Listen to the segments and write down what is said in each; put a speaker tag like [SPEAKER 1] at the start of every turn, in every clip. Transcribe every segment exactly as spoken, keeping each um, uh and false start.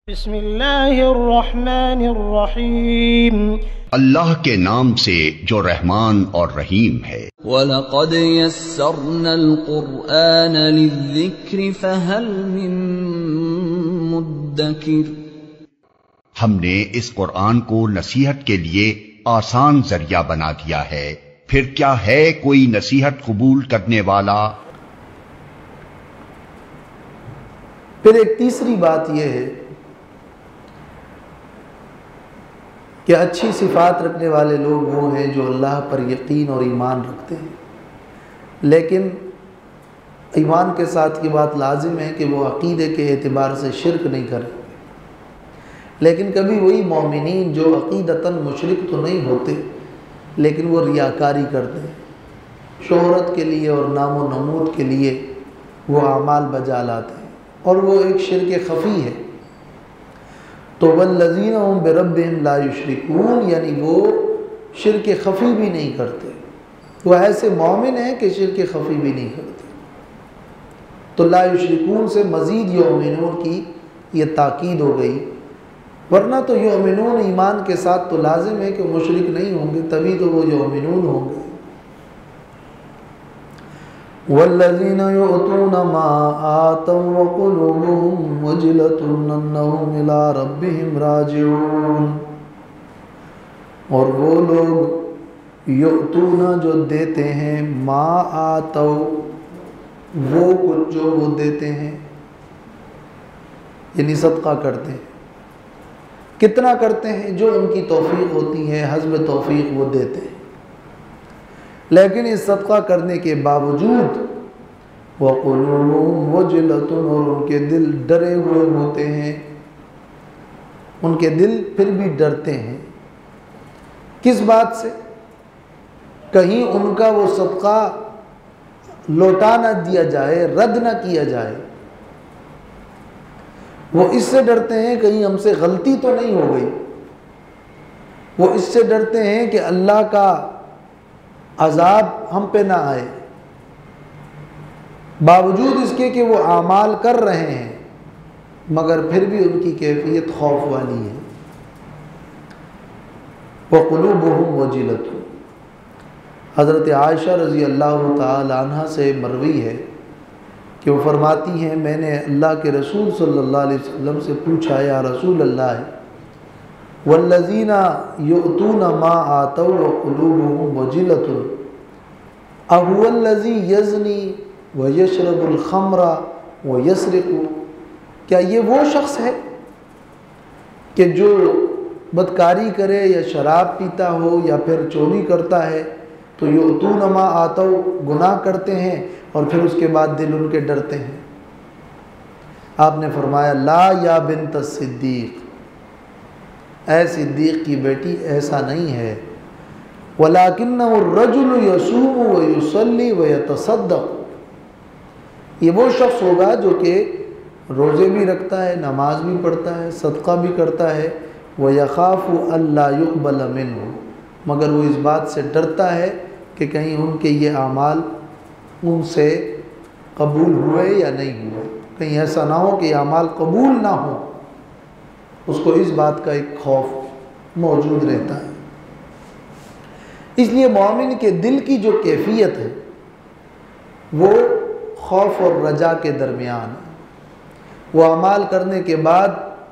[SPEAKER 1] بسم اللہ الرحمن الرحیم،
[SPEAKER 2] اللہ کے نام سے جو رحمان اور رحیم ہے۔
[SPEAKER 3] وَلَقَدْ يَسَّرْنَا الْقُرْآنَ لِلذِّكْرِ فَهَلْ مِن مُدَّكِرٍ،
[SPEAKER 2] ہم نے اس قرآن کو نصیحت کے لیے آسان ذریعہ بنا دیا ہے، پھر کیا ہے کوئی نصیحت قبول کرنے والا؟
[SPEAKER 4] پھر ایک تیسری بات یہ ہے کہ اچھی صفات رکھنے والے لوگ وہ ہیں جو اللہ پر یقین اور ایمان رکھتے ہیں، لیکن ایمان کے ساتھ یہ بات لازم ہے کہ وہ عقیدے کے اعتبار سے شرک نہیں کریں گے۔ لیکن کبھی وہی مومنین جو عقیدتاً مشرک تو نہیں ہوتے لیکن وہ ریاکاری کرتے ہیں، شہرت کے لیے اور نام و نمود کے لیے وہ اعمال بجا لاتے ہیں، اور وہ ایک شرک خفی ہے۔ تو والذین هم بربهم لا یشرکون، یعنی وہ شرک خفی بھی نہیں کرتے، وہ ایسے مومن ہیں کہ شرک خفی بھی نہیں کرتے۔ تو لا یشرکون سے مزید یؤمنون کی یہ تاکید ہو گئی، ورنہ تو یؤمنون ایمان کے ساتھ تو لازم ہے کہ مشرک نہیں ہوں گے، تبھی تو وہ یؤمنون ہوں گے۔ والذین یؤتون ما آتوا وقلوبهم وجلة انہم الی ربہم راجعون، اور وہ لوگ یؤتون جو دیتے ہیں، ما آتوا وہ کچھ جو وہ دیتے ہیں، یعنی صدقہ کرتے ہیں، کتنا کرتے ہیں؟ جو ان کی توفیق ہوتی ہے، حسب توفیق وہ دیتے ہیں، لیکن اس صدقہ کرنے کے باوجود وَقُلُوبُهُمْ وَجِلَةٌ، اور ان کے دل ڈرے ہوئے ہوتے ہیں، ان کے دل پھر بھی ڈرتے ہیں۔ کس بات سے؟ کہیں ان کا وہ صدقہ لوٹا نہ دیا جائے، رد نہ کیا جائے، وہ اس سے ڈرتے ہیں کہیں ہم سے غلطی تو نہیں ہو گئی، وہ اس سے ڈرتے ہیں کہ اللہ کا عذاب ہم پہ نہ آئے، باوجود اس کے کہ وہ اعمال کر رہے ہیں مگر پھر بھی ان کی کیفیت خوف والی ہے۔ وَقُلُوبُهُمْ وَجِلَةٌ، حضرت عائشہ رضی اللہ تعالی عنہ سے مروی ہے کہ وہ فرماتی ہیں میں نے اللہ کے رسول صلی اللہ علیہ وسلم سے پوچھا، یا رسول اللہ، والذین یؤتون ما آتوا وقلوبهم وجلة اہو الذی یزنی ویشرب الخمر ویسرق، کیا یہ وہ شخص ہے کہ جو بدکاری کرے یا شراب پیتا ہو یا پھر چوری کرتا ہے؟ تو یؤتون ما آتوا گناہ کرتے ہیں اور پھر اس کے بعد دل ان کے ڈرتے ہیں۔ آپ نے فرمایا لا یا بنت الصدیق، اے صدیق کی بیٹی ایسا نہیں ہے، وَلَكِنَّهُ الرَّجُلُ يَصُومُ وَيُصَلِّي وَيَتَصَدَّقُ، یہ وہ شخص ہوگا جو کہ روزے بھی رکھتا ہے، نماز بھی پڑھتا ہے، صدقہ بھی کرتا ہے، وَيَخَافُ أَلَّا يُقْبَلَ مِنْهُ، مگر وہ اس بات سے ڈرتا ہے کہ کہیں ان کے یہ اعمال ان سے قبول ہوئے یا نہیں ہوئے، کہیں ایسا نہ ہو کہ یہ اعمال قبول نہ ہوں، اس کو اس بات کا ایک خوف موجود رہتا ہے۔ اس لیے مومن کے دل کی جو کیفیت ہے وہ خوف اور رجا کے درمیان ہے۔ وہ اعمال کرنے کے بعد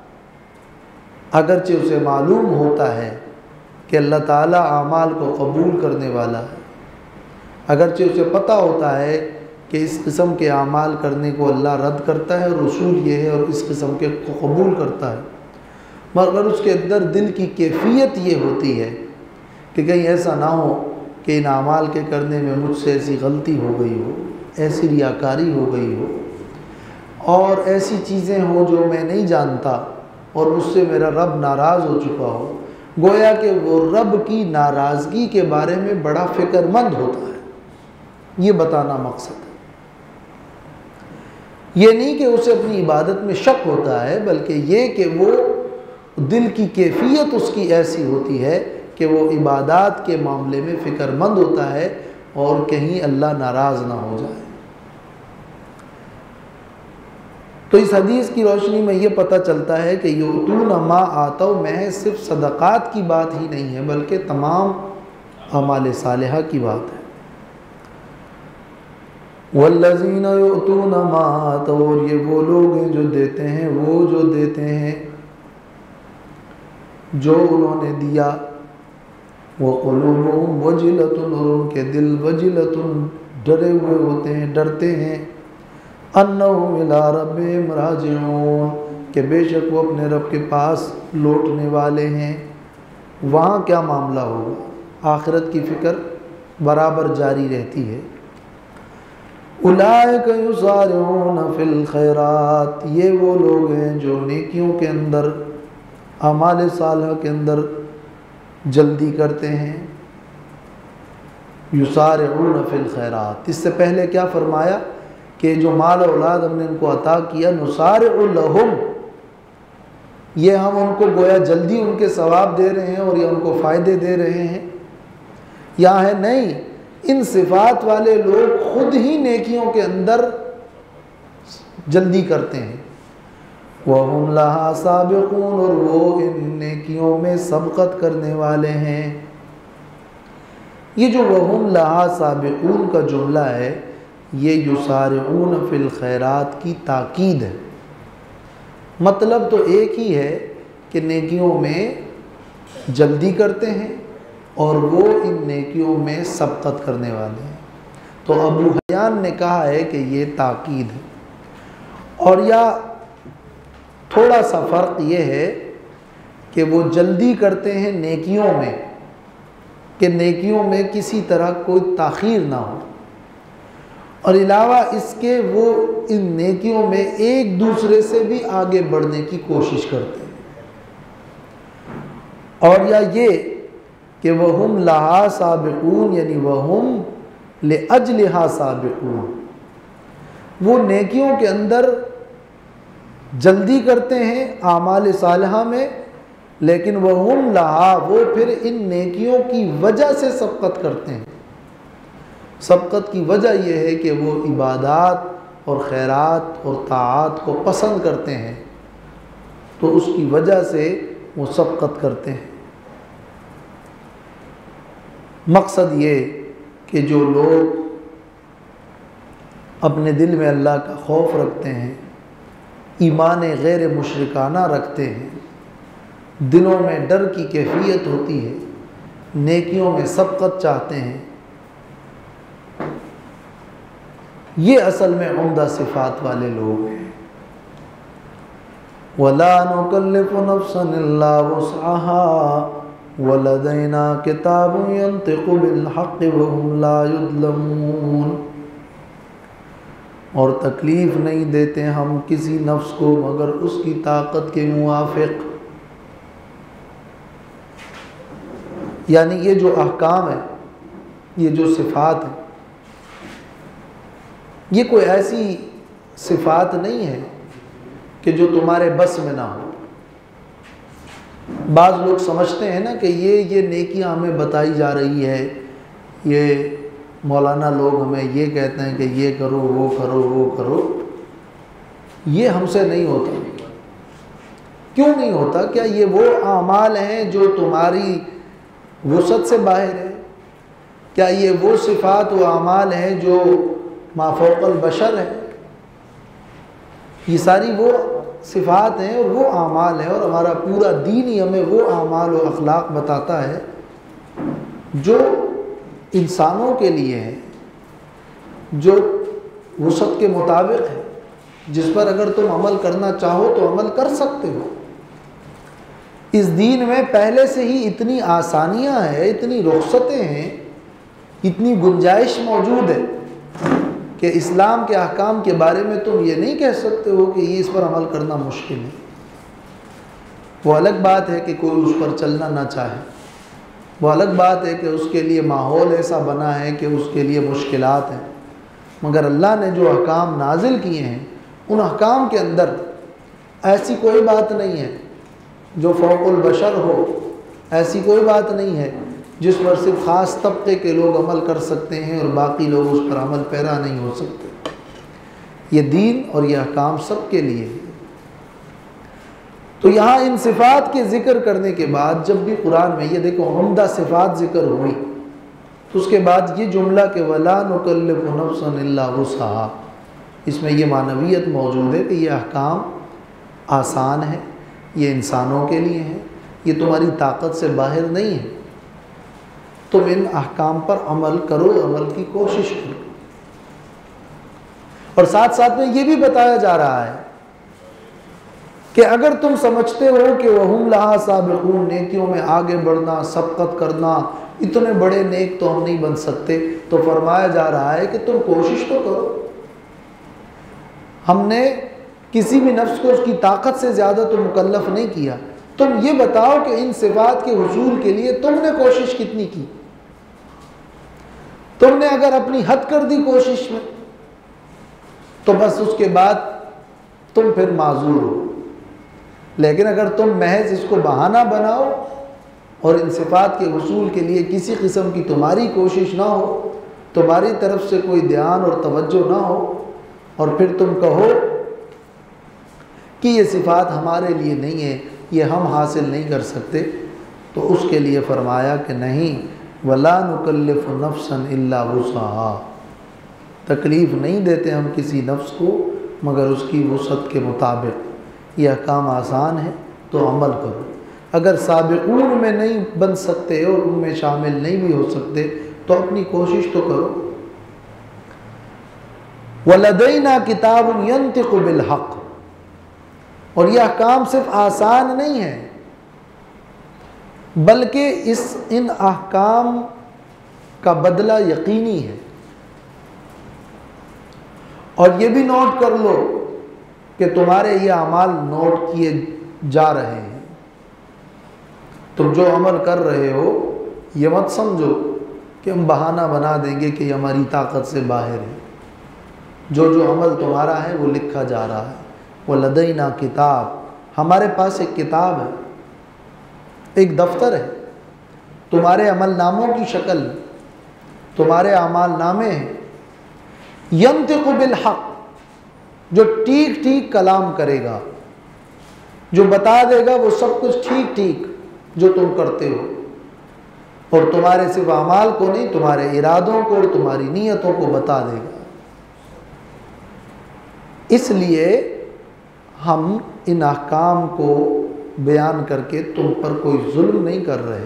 [SPEAKER 4] اگرچہ اسے معلوم ہوتا ہے کہ اللہ تعالیٰ اعمال کو قبول کرنے والا ہے، اگرچہ اسے پتہ ہوتا ہے کہ اس قسم کے اعمال کرنے کو اللہ رد کرتا ہے اور رسول یہ ہے اور اس قسم کے کو قبول کرتا ہے، مگر اس کے اندر دل کی کیفیت یہ ہوتی ہے کہ کہیں ایسا نہ ہو کہ ان اعمال کے کرنے میں مجھ سے ایسی غلطی ہو گئی ہو، ایسی ریاکاری ہو گئی ہو، اور ایسی چیزیں ہوں جو میں نہیں جانتا اور مجھ سے میرا رب ناراض ہو چکا ہو، گویا کہ وہ رب کی ناراضگی کے بارے میں بڑا فکر مند ہوتا ہے۔ یہ بتانا مقصد ہے، یہ نہیں کہ اسے اپنی عبادت میں شک ہوتا ہے، بلکہ یہ کہ وہ دل کی کیفیت اس کی ایسی ہوتی ہے کہ وہ عبادات کے معاملے میں فکر مند ہوتا ہے اور کہیں اللہ ناراض نہ ہو جائے۔ تو اس حدیث کی روشنی میں یہ پتہ چلتا ہے کہ یؤتون ما آتوا محض صرف صدقات کی بات ہی نہیں ہے بلکہ تمام اعمال صالحہ کی بات ہے۔ والذین یؤتون ما آتوا، اور یہ وہ لوگ ہیں جو دیتے ہیں، وہ جو دیتے ہیں جو انہوں نے دیا، وقلوبہم وجلۃ، اور ان کے دل وجلۃ ڈرے ہوئے ہوتے ہیں، ڈرتے ہیں، انہم الی ربہم راجعون، کہ بے شک وہ اپنے رب کے پاس لوٹنے والے ہیں۔ وہاں کیا معاملہ ہوگا؟ آخرت کی فکر برابر جاری رہتی ہے۔ اولئک یسارعون فی الخیرات، یہ وہ لوگ ہیں جو نیکیوں کے اندر، اعمال صالحہ کے اندر جلدی کرتے ہیں۔ یسارعون فی الخیرات، اس سے پہلے کیا فرمایا کہ جو مال و اولاد ہم نے ان کو عطا کیا، نسارع لہم، یہ ہم ان کو گویا جلدی ان کے ثواب دے رہے ہیں اور یہ ان کو فائدے دے رہے ہیں۔ یہاں ہے نہیں، ان صفات والے لوگ خود ہی نیکیوں کے اندر جلدی کرتے ہیں۔ وَهُمْ لَهَا سَابِقُونَ، اور وہ ان نیکیوں میں سبقت کرنے والے ہیں۔ یہ جو وَهُمْ لَهَا سَابِقُونَ کا جملہ ہے، یہ یسارعون فی الخیرات کی تاکید ہے۔ مطلب تو ایک ہی ہے کہ نیکیوں میں جلدی کرتے ہیں اور وہ ان نیکیوں میں سبقت کرنے والے ہیں۔ تو ابو حیان نے کہا ہے کہ یہ تاکید ہے، اور یا تھوڑا سا فرق یہ ہے کہ وہ جلدی کرتے ہیں نیکیوں میں، کہ نیکیوں میں کسی طرح کوئی تاخیر نہ ہو، اور علاوہ اس کے وہ ان نیکیوں میں ایک دوسرے سے بھی آگے بڑھنے کی کوشش کرتے ہیں۔ اور یا یہ کہ وَهُمْ لَهَا سَابِقُونَ، یعنی وَهُمْ لِأَجْلِهَا سَابِقُونَ، وہ نیکیوں کے اندر جلدی کرتے ہیں اعمال صالحہ میں، لیکن وَهُمْ لَهَا، وہ پھر ان نیکیوں کی وجہ سے سبقت کرتے ہیں۔ سبقت کی وجہ یہ ہے کہ وہ عبادات اور خیرات اور طاعات کو پسند کرتے ہیں، تو اس کی وجہ سے وہ سبقت کرتے ہیں۔ مقصد یہ کہ جو لوگ اپنے دل میں اللہ کا خوف رکھتے ہیں، ایمان غیر مشرکانہ رکھتے ہیں، دلوں میں ڈر کی کیفیت ہوتی ہے، نیکیوں میں سبقت چاہتے ہیں، یہ اصل میں عمدہ صفات والے لوگ ہیں۔ وَلَا نُكَلِّفُ نَفْسًا إِلَّا وُسْعَهَا وَلَدَيْنَا كِتَابٌ يَنطِقُ بِالْحَقِّ وَهُمْ لَا يُظْلَمُونَ، اور تکلیف نہیں دیتے ہم کسی نفس کو مگر اس کی طاقت کے موافق۔ یعنی یہ جو احکام ہیں، یہ جو صفات ہیں، یہ کوئی ایسی صفات نہیں ہے کہ جو تمہارے بس میں نہ ہو۔ بعض لوگ سمجھتے ہیں نا کہ یہ یہ نیکیاں ہمیں بتائی جا رہی ہے، یہ مولانا لوگ ہمیں یہ کہتے ہیں کہ یہ کرو وہ کرو وہ کرو، یہ ہم سے نہیں ہوتا۔ کیوں نہیں ہوتا؟ کیا یہ وہ اعمال ہیں جو تمہاری وسعت سے باہر ہے؟ کیا یہ وہ صفات و اعمال ہیں جو ما فوق البشر ہے؟ یہ ساری وہ صفات ہیں اور وہ اعمال ہیں، اور ہمارا پورا دین ہی ہمیں وہ اعمال و اخلاق بتاتا ہے جو انسانوں کے لیے ہے، جو وسعت کے مطابق ہے، جس پر اگر تم عمل کرنا چاہو تو عمل کر سکتے ہو۔ اس دین میں پہلے سے ہی اتنی آسانیاں ہیں، اتنی رخصتیں ہیں، اتنی گنجائش موجود ہے کہ اسلام کے احکام کے بارے میں تم یہ نہیں کہہ سکتے ہو کہ یہ اس پر عمل کرنا مشکل ہے۔ وہ الگ بات ہے کہ کوئی اس پر چلنا نہ چاہے، وہ الگ بات ہے کہ اس کے لیے ماحول ایسا بنا ہے کہ اس کے لیے مشکلات ہیں، مگر اللہ نے جو احکام نازل کیے ہیں ان احکام کے اندر ایسی کوئی بات نہیں ہے جو فوق البشر ہو، ایسی کوئی بات نہیں ہے جس پر صرف خاص طبقے کے لوگ عمل کر سکتے ہیں اور باقی لوگ اس پر عمل پیرا نہیں ہو سکتے۔ یہ دین اور یہ احکام سب کے لیے ہے۔ تو یہاں ان صفات کے ذکر کرنے کے بعد جب بھی قرآن میں یہ دیکھو عمدہ صفات ذکر ہوئی تو اس کے بعد یہ جملہ کہ وَلَا نُكَلِّفُ نَفْسًا إِلَّا وُسْعَهَا، اس میں یہ معنویت موجود ہے کہ یہ احکام آسان ہے، یہ انسانوں کے لیے ہیں، یہ تمہاری طاقت سے باہر نہیں ہے، تم ان احکام پر عمل کرو، عمل کی کوشش کرو۔ اور ساتھ ساتھ میں یہ بھی بتایا جا رہا ہے کہ اگر تم سمجھتے ہو کہ وَهُمْ لَهَا سَابِقُونَ، نیکیوں میں آگے بڑھنا، سبقت کرنا، اتنے بڑے نیک تو ہم نہیں بن سکتے، تو فرمایا جا رہا ہے کہ تم کوشش تو کرو۔ ہم نے کسی بھی نفس کو اس کی طاقت سے زیادہ تو مکلف نہیں کیا، تم یہ بتاؤ کہ ان صفات کے حصول کے لیے تم نے کوشش کتنی کی۔ تم نے اگر اپنی حد کر دی کوشش میں تو بس اس کے بعد تم پھر معذور ہو، لیکن اگر تم محض اس کو بہانہ بناؤ اور ان صفات کے حصول کے لیے کسی قسم کی تمہاری کوشش نہ ہو، تمہاری طرف سے کوئی دھیان اور توجہ نہ ہو، اور پھر تم کہو کہ یہ صفات ہمارے لیے نہیں ہے، یہ ہم حاصل نہیں کر سکتے، تو اس کے لیے فرمایا کہ نہیں، وَلَا نُكَلِّفُ نَفْسًا إِلَّا وُسْعَهَا، تکلیف نہیں دیتے ہم کسی نفس کو مگر اس کی وسعت کے مطابق۔ یہ احکام آسان ہے تو عمل کرو، اگر سابقون میں نہیں بن سکتے اور ان میں شامل نہیں بھی ہو سکتے تو اپنی کوشش تو کرو۔ وَلَدَيْنَا كِتَابٌ يَنْطِقُ بِالْحَقِّ، اور یہ احکام صرف آسان نہیں ہے بلکہ اس ان احکام کا بدلہ یقینی ہے۔ اور یہ بھی نوٹ کر لو کہ تمہارے یہ اعمال نوٹ کیے جا رہے ہیں، تم جو عمل کر رہے ہو یہ مت سمجھو کہ ہم بہانہ بنا دیں گے کہ یہ ہماری طاقت سے باہر ہے، جو جو عمل تمہارا ہے وہ لکھا جا رہا ہے۔ وَلَدَيْنَا کتاب، ہمارے پاس ایک کتاب ہے، ایک دفتر ہے، تمہارے عمل ناموں کی شکل، تمہارے اعمال نامے ہیں، ینطق بالحق، جو ٹھیک ٹھیک کلام کرے گا، جو بتا دے گا وہ سب کچھ ٹھیک ٹھیک جو تم کرتے ہو، اور تمہارے صرف اعمال کو نہیں، تمہارے ارادوں کو اور تمہاری نیتوں کو بتا دے گا۔ اس لیے ہم ان احکام کو بیان کر کے تم پر کوئی ظلم نہیں کر رہے،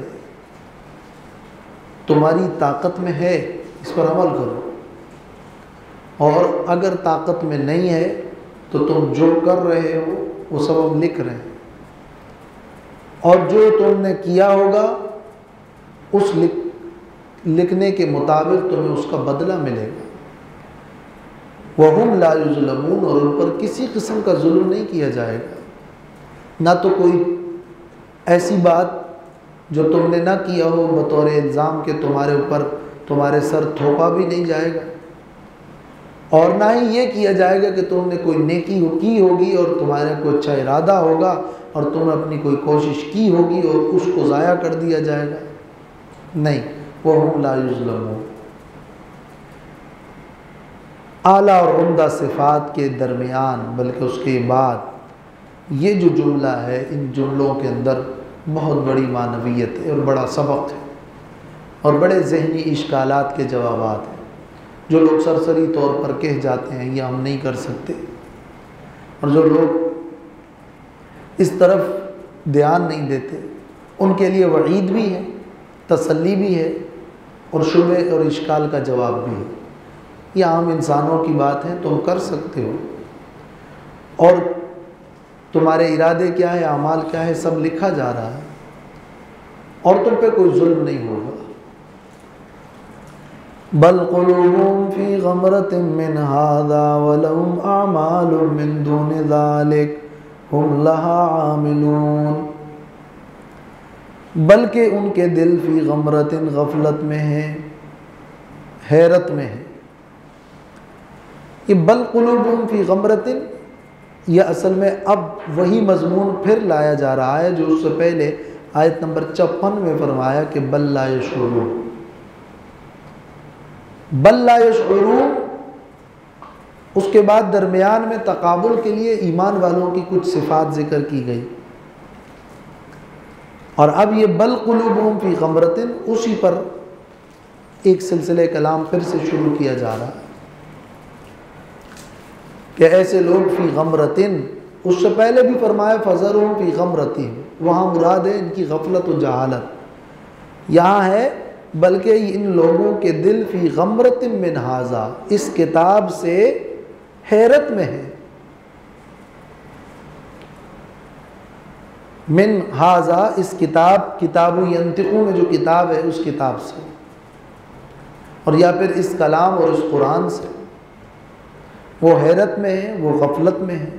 [SPEAKER 4] تمہاری طاقت میں ہے اس پر عمل کرو، اور اگر طاقت میں نہیں ہے تو تم جو کر رہے ہو وہ سب ہم لکھ رہے ہیں، اور جو تم نے کیا ہوگا اس لکھ لکھنے کے مطابق تمہیں اس کا بدلہ ملے گا۔ وَهُمْ لَا يُظْلَمُونَ، اور ان پر کسی قسم کا ظلم نہیں کیا جائے گا، نہ تو کوئی ایسی بات جو تم نے نہ کیا ہو بطور الزام کہ تمہارے اوپر تمہارے سر تھوپا بھی نہیں جائے گا، اور نہ ہی یہ کیا جائے گا کہ تم نے کوئی نیکی کی ہوگی اور تمہارے کوئی اچھا ارادہ ہوگا اور تم نے اپنی کوئی کوشش کی ہوگی اور اس کو ضائع کر دیا جائے گا، نہیں۔ وَهُمْ لَا يُظْلَمُونَ، اعلیٰ اور عمدہ صفات کے درمیان بلکہ اس کے بعد یہ جو جملہ ہے، ان جملوں کے اندر بہت بڑی معنویت ہے اور بڑا سبق ہے اور بڑے ذہنی اشکالات کے جوابات ہیں۔ جو لوگ سرسری طور پر کہہ جاتے ہیں یہ ہم نہیں کر سکتے، اور جو لوگ اس طرف دھیان نہیں دیتے، ان کے لیے وعید بھی ہے، تسلی بھی ہے، اور شبہ اور اشکال کا جواب بھی ہے۔ یہ عام انسانوں کی بات ہے، تم کر سکتے ہو، اور تمہارے ارادے کیا ہے، اعمال کیا ہے، سب لکھا جا رہا ہے، اور تم پہ کوئی ظلم نہیں ہوگا۔ بل قلوبهم فی غمرۃ من ھذا ولہم اعمال من دون ذلک ہم لها عاملون، بلکہ ان کے دل فی غمرۃ، غفلت میں ہیں، حیرت میں ہیں۔ یہ بل قلوبهم فی غمرۃ، یہ اصل میں اب وہی مضمون پھر لایا جا رہا ہے جو اس سے پہلے آیت نمبر چپن میں فرمایا کہ بل لا یشعرون، بل لا یشعرون، اس کے بعد درمیان میں تقابل کے لیے ایمان والوں کی کچھ صفات ذکر کی گئی، اور اب یہ بل قلوبہم فی غمرۃ، اسی پر ایک سلسلہ کلام پھر سے شروع کیا جا رہا ہے کہ ایسے لوگ فی غمرۃ، اس سے پہلے بھی فرمایا فذرہم فی غمرتہم، وہاں مراد ہے ان کی غفلت و جہالت، یہاں ہے بلکہ ان لوگوں کے دل فی غمرۃ من ھذا، اس کتاب سے حیرت میں ہے، من ھذا اس کتاب، کتاب ینطقو میں جو کتاب ہے اس کتاب سے، اور یا پھر اس کلام اور اس قرآن سے، وہ حیرت میں ہے، وہ غفلت میں ہے۔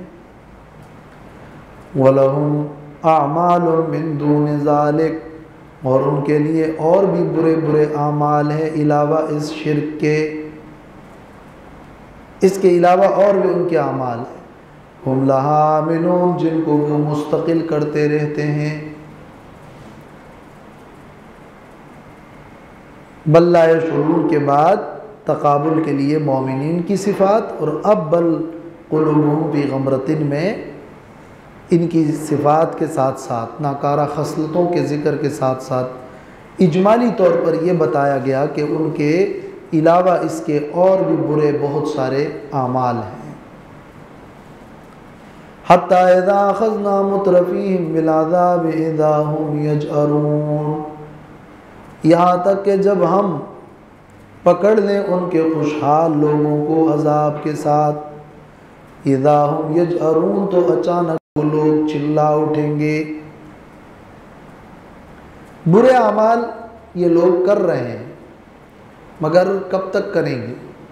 [SPEAKER 4] وَلَهُمْ أَعْمَالٌ مِّن دُونِ ذَلِكَ، اور ان کے لیے اور بھی برے برے اعمال ہیں علاوہ اس شرک کے، اس کے علاوہ اور بھی ان کے اعمال ہیں، ہم لہا عاملون، جن کو وہ مستقل کرتے رہتے ہیں۔ بل لا یشعرون کے بعد تقابل کے لیے مومنین کی صفات، اور اب بل قلوبہم فی غمرۃ میں ان کی صفات کے ساتھ ساتھ ناکارہ خصلتوں کے ذکر کے ساتھ ساتھ اجمالی طور پر یہ بتایا گیا کہ ان کے علاوہ اس کے اور بھی برے بہت سارے اعمال ہیں۔ حتی اذا اخذنا مترفیہم بالعذاب اذا ہم یجأرون، یہاں تک کہ جب ہم پکڑ لیں ان کے خوشحال لوگوں کو عذاب کے ساتھ، اذا ہم یجأرون، تو اچانک وہ لوگ چلا اٹھیں گے۔ برے اعمال یہ لوگ کر رہے ہیں، مگر کب تک کریں گے؟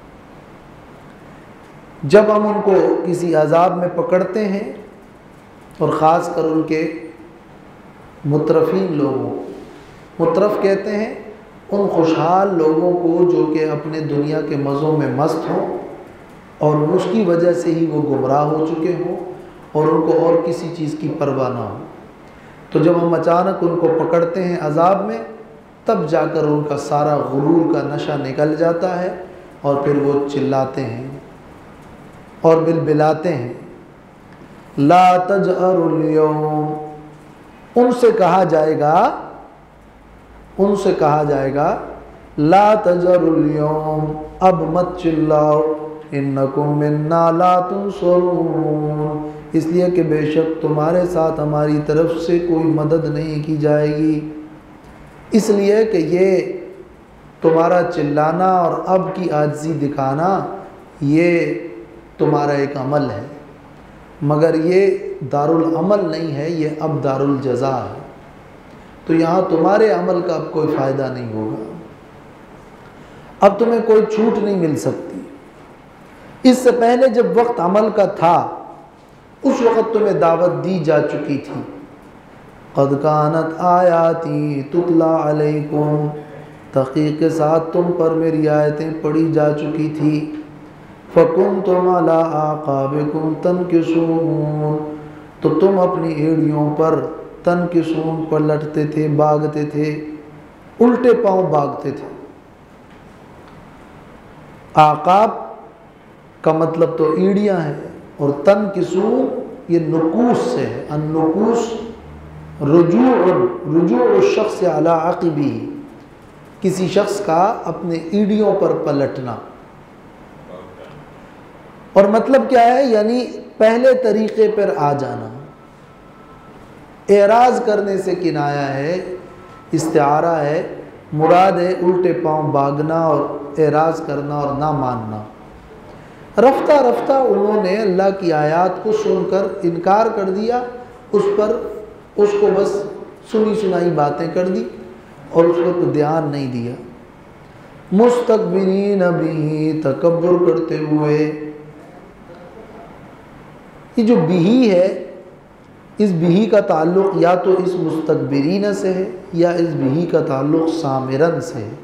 [SPEAKER 4] جب ہم ان کو کسی عذاب میں پکڑتے ہیں، اور خاص کر ان کے مترفین لوگوں، مترف کہتے ہیں ان خوشحال لوگوں کو جو کہ اپنے دنیا کے مزوں میں مست ہوں، اور اس کی وجہ سے ہی وہ گمراہ ہو چکے ہوں، اور ان کو اور کسی چیز کی پرواہ نہ ہو، تو جب ہم اچانک ان کو پکڑتے ہیں عذاب میں، تب جا کر ان کا سارا غرور کا نشہ نکل جاتا ہے، اور پھر وہ چلاتے ہیں اور بلبلاتے ہیں۔ لا تجأروا اليوم، ان سے کہا جائے گا ان سے کہا جائے گا لا تجأروا اليوم، اب مت چلاؤ، انکم منا لا تنصرون، اس لیے کہ بے شک تمہارے ساتھ ہماری طرف سے کوئی مدد نہیں کی جائے گی، اس لیے کہ یہ تمہارا چلانا اور اب کی عاجزی دکھانا یہ تمہارا ایک عمل ہے، مگر یہ دارالعمل نہیں ہے، یہ اب دارالجزا ہے، تو یہاں تمہارے عمل کا اب کوئی فائدہ نہیں ہوگا، اب تمہیں کوئی چھوٹ نہیں مل سکتی۔ اس سے پہلے جب وقت عمل کا تھا، اس وقت تمہیں دعوت دی جا چکی تھی، قد کانت آیاتی تتلا علیکم، تحقیق کے ساتھ تم پر میری آیتیں پڑھی جا چکی تھی، فکنتم علی اعقابکم تنکصون، تو تم اپنی ایڑیوں پر تنکصون پر لٹتے تھے، بھاگتے تھے، الٹے پاؤں بھاگتے تھے۔ اعقاب کا مطلب تو ایڑیاں ہیں، اور تنکصون یہ نکوس سے ہے، النکوس رجوع رجوع الشخص علی عقبہ، کسی شخص کا اپنے ایڑیوں پر پلٹنا، اور مطلب کیا ہے؟ یعنی پہلے طریقے پر آ جانا، اعراض کرنے سے کنایا ہے، استعارہ ہے، مراد ہے الٹے پاؤں بھاگنا اور اعراض کرنا اور نہ ماننا۔ رفتہ رفتہ انہوں نے اللہ کی آیات کو سن کر انکار کر دیا، اس پر اس کو بس سنی سنائی باتیں کر دی، اور اس کو دھیان نہیں دیا، مستکبرین بہ، تکبر کرتے ہوئے۔ یہ جو بہی ہے، اس بہی کا تعلق یا تو اس مستکبرین سے ہے، یا اس بہی کا تعلق سامرن سے ہے،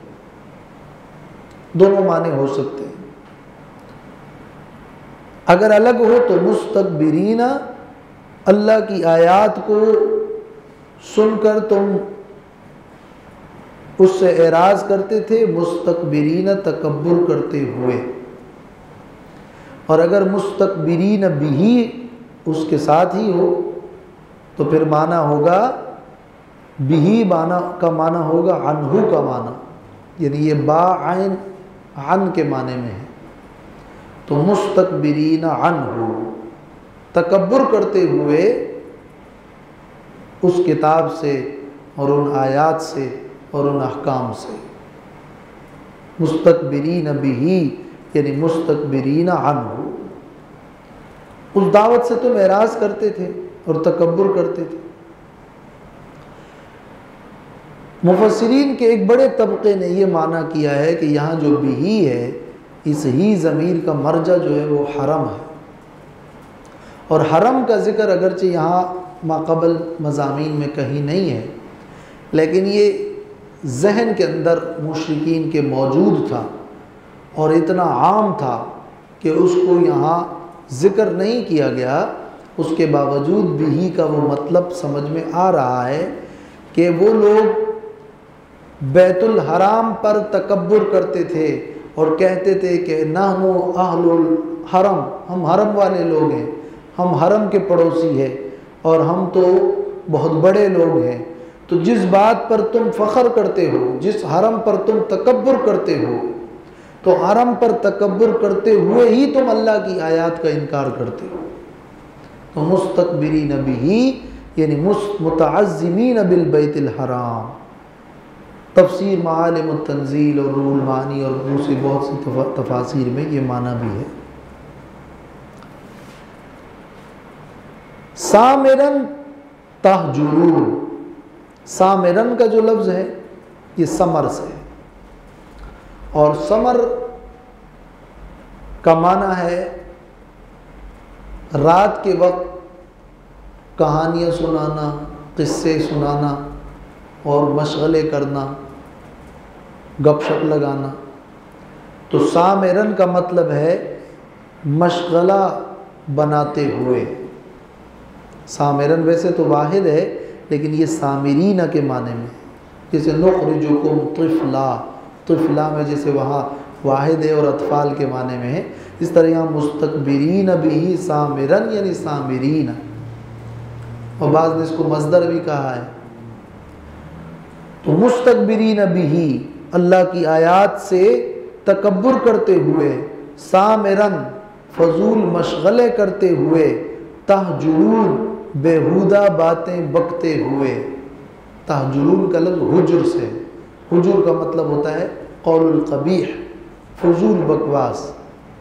[SPEAKER 4] دونوں معنی ہو سکتے ہیں۔ اگر الگ ہو تو مستکبرین، اللہ کی آیات کو سن کر تم اس سے اعراض کرتے تھے، مستکبرین تکبر کرتے ہوئے، اور اگر مستکبرین بھی اس کے ساتھ ہی ہو تو پھر معنی ہوگا بھی معنی کا معنی ہوگا عنہ کا معنی، یعنی یہ با عین عن کے معنی میں ہے۔ تو مستکبرین عنہ، تکبر کرتے ہوئے اس کتاب سے اور ان آیات سے اور ان احکام سے، مستکبرین بھی یعنی مستکبرین عنہ، اس دعوت سے تم اعراض کرتے تھے اور تکبر کرتے تھے۔ مفسرین کے ایک بڑے طبقے نے یہ معنی کیا ہے کہ یہاں جو بھی ہے، اس ہی ضمیر کا مرجع جو ہے وہ حرم ہے، اور حرم کا ذکر اگرچہ یہاں ماقبل مضامین میں کہیں نہیں ہے، لیکن یہ ذہن کے اندر مشرکین کے موجود تھا اور اتنا عام تھا کہ اس کو یہاں ذکر نہیں کیا گیا۔ اس کے باوجود بھی کا وہ مطلب سمجھ میں آ رہا ہے کہ وہ لوگ بیت الحرام پر تکبر کرتے تھے اور کہتے تھے کہ نحن اہل الحرم، ہم حرم والے لوگ ہیں، ہم حرم کے پڑوسی ہیں اور ہم تو بہت بڑے لوگ ہیں۔ تو جس بات پر تم فخر کرتے ہو، جس حرم پر تم تکبر کرتے ہو، تو حرم پر تکبر کرتے ہوئے ہی تم اللہ کی آیات کا انکار کرتے ہو۔ تو مستکبرین بھی یعنی متعظمین بالبیت الحرام۔ تفسیر معالم التنزیل اور روح المعانی اور دوسری بہت سی تفاسیر میں یہ معنی بھی ہے۔ سامرن تہجرون، سامرن کا جو لفظ ہے یہ سمر سے ہے، اور سمر کا معنی ہے رات کے وقت کہانیاں سنانا، قصے سنانا اور مشغلے کرنا، گپ شپ لگانا۔ تو سامرن کا مطلب ہے مشغلہ بناتے ہوئے۔ سامرن ویسے تو واحد ہے لیکن یہ سامرین کے معنی میں، جیسے نخرجکم طفلا، طفلا میں جیسے وہاں واحد ہے اور اطفال کے معنی میں ہے، اس طرح یہاں مستکبرین بھی سامرن یعنی سامرین، اور بعض نے اس کو مصدر بھی کہا ہے۔ تو مستکبرین بھی اللہ کی آیات سے تکبر کرتے ہوئے، سامرن فضول مشغلے کرتے ہوئے، تہجرون بیہودہ باتیں بکتے ہوئے۔ تہجرون کا لفظ حجر سے، حجر کا مطلب ہوتا ہے قول القبیح، فضول بکواس۔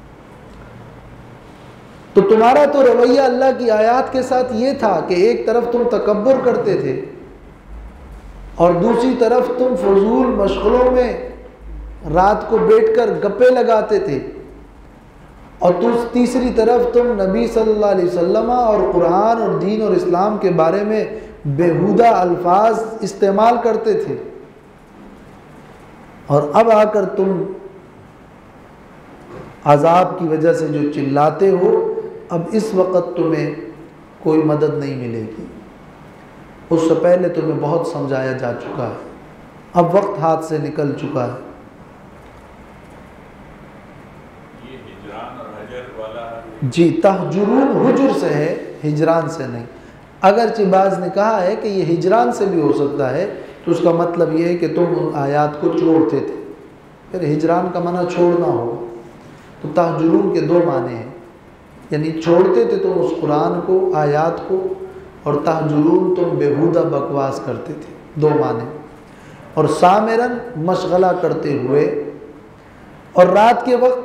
[SPEAKER 4] تو تمہارا تو رویہ اللہ کی آیات کے ساتھ یہ تھا کہ ایک طرف تم تکبر کرتے تھے اور دوسری طرف تم فضول مشغلوں میں رات کو بیٹھ کر گپے لگاتے تھے، اور تیسری طرف تم نبی صلی اللہ علیہ وسلم اور قرآن اور دین اور اسلام کے بارے میں بیہودہ الفاظ استعمال کرتے تھے، اور اب آ کر تم عذاب کی وجہ سے جو چلاتے ہو، اب اس وقت تمہیں کوئی مدد نہیں ملے گی۔ اس سے پہلے تمہیں بہت سمجھایا جا چکا ہے، اب وقت ہاتھ سے نکل چکا ہے۔ جی تہجرون حجر سے ہے، ہجران سے نہیں۔ اگرچہ بعض نے کہا ہے کہ یہ ہجران سے بھی ہو سکتا ہے، تو اس کا مطلب یہ ہے کہ تم ان آیات کو چھوڑتے تھے، پھر ہجران کا معنی چھوڑنا ہوگا۔ تو تہجرون کے دو معنی ہیں، یعنی چھوڑتے تھے تم اس قرآن کو، آیات کو، اور تہجرون تم بیہودہ بکواس کرتے تھے، دو معنی۔ اور سامرن مشغلہ کرتے ہوئے، اور رات کے وقت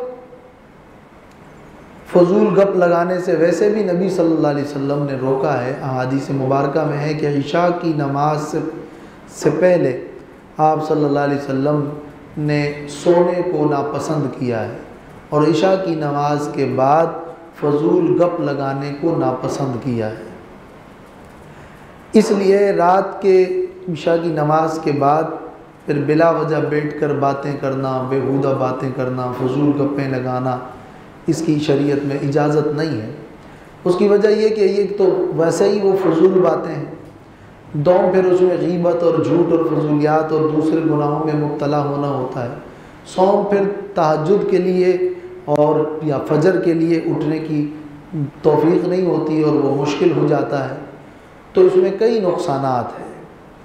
[SPEAKER 4] فضول گپ لگانے سے ویسے بھی نبی صلی اللہ علیہ وسلم نے روکا ہے۔ احادیث مبارکہ میں ہے کہ عشاء کی نماز سے سے پہلے آپ صلی اللہ علیہ وسلم نے سونے کو ناپسند کیا ہے، اور عشاء کی نماز کے بعد فضول گپ لگانے کو ناپسند کیا ہے۔ اس لیے رات کے عشاء کی نماز کے بعد پھر بلا وجہ بیٹھ کر باتیں کرنا، بیہودہ باتیں کرنا، فضول گپیں لگانا، اس کی شریعت میں اجازت نہیں ہے۔ اس کی وجہ یہ کہ یہ تو ویسے ہی وہ فضول باتیں ہیں، دوم پھر اس میں غیبت اور جھوٹ اور فضولیات اور دوسرے گناہوں میں مبتلا ہونا ہوتا ہے، سوم پھر تہجد کے لیے اور یا فجر کے لیے اٹھنے کی توفیق نہیں ہوتی اور وہ مشکل ہو جاتا ہے، تو اس میں کئی نقصانات ہیں۔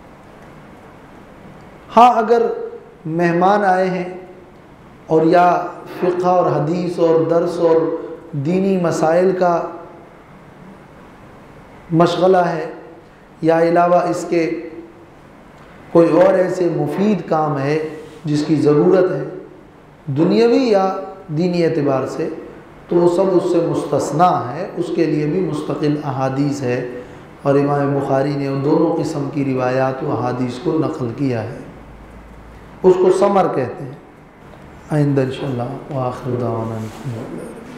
[SPEAKER 4] ہاں اگر مہمان آئے ہیں اور یا فقہ اور حدیث اور درس اور دینی مسائل کا مشغلہ ہے، یا علاوہ اس کے کوئی اور ایسے مفید کام ہے جس کی ضرورت ہے دنیاوی یا دینی اعتبار سے، تو وہ سب اس سے مستثنیٰ ہے، اس کے لیے بھی مستقل احادیث ہے، اور امام بخاری نے ان دونوں قسم کی روایات و احادیث کو نقل کیا ہے۔ اس کو ثمر کہتے ہیں۔ آئندہ انشاءاللہ وآخر دعوانا الحمدللہ۔